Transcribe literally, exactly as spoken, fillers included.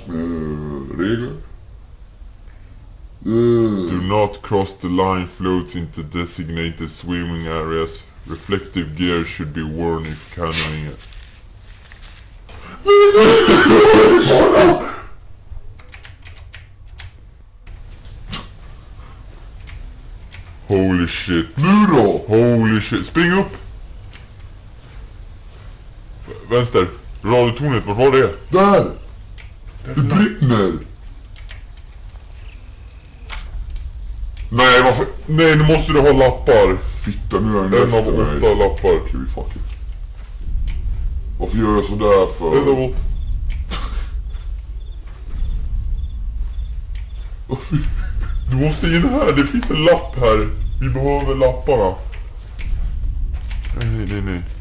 massor med regler. Mm. Do not cross the line floats into designated swimming areas. Reflective gear should be worn if canoeing. Holy shit. Nu då? Holy shit. Spring upp! V- vänster. Radiotornet, vart var det? Där! Det brinner! Nej, varför? Nej, nu måste du ha lappar. Fitta, nu är den En av efter mig. åtta lappar. Okej, vi fuck it. Varför gör jag sådär för? En av åtta. Varför? Du måste in här, det finns en lapp här. Vi behöver lapparna. Nej, nej, nej.